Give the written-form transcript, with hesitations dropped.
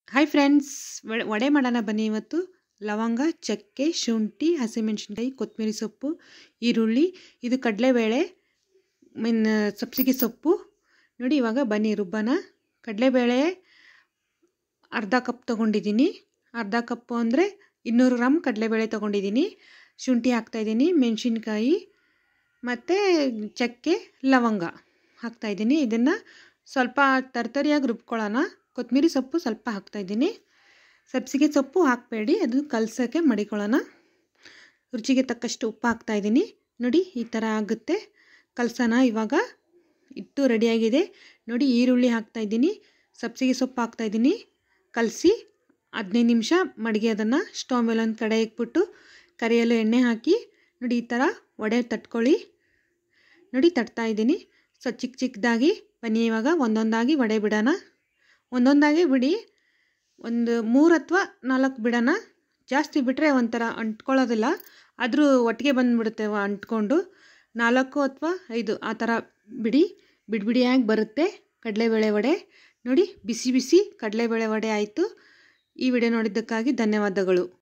Hi friends, vada ಮಾಡೋಣ ಬನ್ನಿ. ಇವತ್ತು ಲವಂಗ, ಚಕ್ಕೆ, ಶುಂಠಿ, ಹಸಿಮೆಣಸಿನ್ಕಾಯಿ, ಕೊತ್ತಂಬರಿ ಸೊಪ್ಪು, ಈರುಳ್ಳಿ, ಇದು ಕಡಲೆಬೇಳೆ, ಸಬ್ಸಿಗೆ ಸೊಪ್ಪು ನೋಡಿ. ಇವಾಗ ಬನ್ನಿ ರುಬ್ಬನ. ಕಡಲೆಬೇಳೆ ಅರ್ಧ ಕಪ್ ತೊಗೊಂಡಿದ್ದೀನಿ. ಅರ್ಧ ಕಪ್ಪು ಅಂದರೆ 200 ಗ್ರಾಮ್ ಕಡಲೆಬೇಳೆ ತೊಗೊಂಡಿದ್ದೀನಿ. ಶುಂಠಿ ಹಾಕ್ತಾಯಿದ್ದೀನಿ, ಮೆಣಸಿನ್ಕಾಯಿ ಮತ್ತು ಚಕ್ಕೆ, ಲವಂಗ ಹಾಕ್ತಾಯಿದ್ದೀನಿ. ಇದನ್ನು ಸ್ವಲ್ಪ ತರ್ತರಿಯಾಗಿ ರುಬ್ಕೊಳ್ಳೋಣ. ಕೊತ್ತಂಬರಿ ಸೊಪ್ಪು ಸ್ವಲ್ಪ ಹಾಕ್ತಾಯಿದ್ದೀನಿ. ಸಬ್ಸಿಗೆ ಸೊಪ್ಪು ಹಾಕಬೇಡಿ, ಅದು ಕಲಸೋಕ್ಕೆ ಮಡಿಕೊಳ್ಳೋಣ. ರುಚಿಗೆ ತಕ್ಕಷ್ಟು ಉಪ್ಪು ಹಾಕ್ತಾಯಿದ್ದೀನಿ. ನೋಡಿ ಈ ಥರ ಆಗುತ್ತೆ. ಕಲಸೋಣ. ಇವಾಗ ಹಿಟ್ಟು ರೆಡಿಯಾಗಿದೆ ನೋಡಿ. ಈರುಳ್ಳಿ ಹಾಕ್ತಾಯಿದ್ದೀನಿ, ಸಬ್ಸಿಗೆ ಸೊಪ್ಪು ಹಾಕ್ತಾಯಿದ್ದೀನಿ. ಕಲಸಿ 15 ನಿಮಿಷ ಮಡಗಿ ಅದನ್ನು ಸ್ಟವ್ ಮೇಲೆ ಒಂದು ಕಡೆ ಇಟ್ಬಿಟ್ಟು ಕರಿಯಲು ಎಣ್ಣೆ ಹಾಕಿ ನೋಡಿ ಈ ಥರ ವಡೆ ತಟ್ಕೊಳ್ಳಿ. ನೋಡಿ ತಟ್ತಾಯಿದ್ದೀನಿ ಚಿಕ್ಕ ಚಿಕ್ಕದಾಗಿ. ಬನ್ನಿ ಇವಾಗ ಒಂದೊಂದಾಗಿ ವಡೆ ಬಿಡೋಣ. ಒಂದೊಂದಾಗಿ ಬಿಡಿ, ಒಂದು 3 ಅಥವಾ 4 ಬಿಡೋಣ. ಜಾಸ್ತಿ ಬಿಟ್ಟರೆ ಒಂಥರ ಅಂಟ್ಕೊಳ್ಳೋದಿಲ್ಲ, ಆದರೂ ಒಟ್ಟಿಗೆ ಬಂದುಬಿಡುತ್ತೆ ಅಂಟ್ಕೊಂಡು. 4 ಅಥವಾ 5 ಆ ಥರ ಬಿಡಿ. ಬಿಡಿಯಾಗಿ ಬರುತ್ತೆ ಕಡಲೆಬೇಳೆ ವಡೆ. ನೋಡಿ ಬಿಸಿ ಬಿಸಿ ಕಡಲೆಬೇಳೆ ವಡೆ ಆಯಿತು. ಈ ವಿಡಿಯೋ ನೋಡಿದ್ದಕ್ಕಾಗಿ ಧನ್ಯವಾದಗಳು.